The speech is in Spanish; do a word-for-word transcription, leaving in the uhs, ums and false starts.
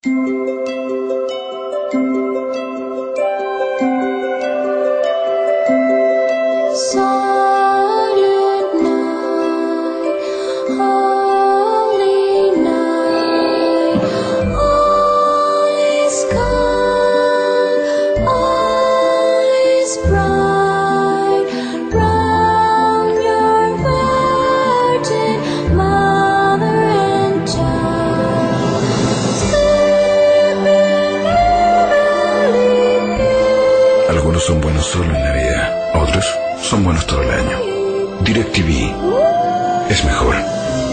Algunos son buenos solo en Navidad, otros son buenos todo el año. DirecTV es mejor.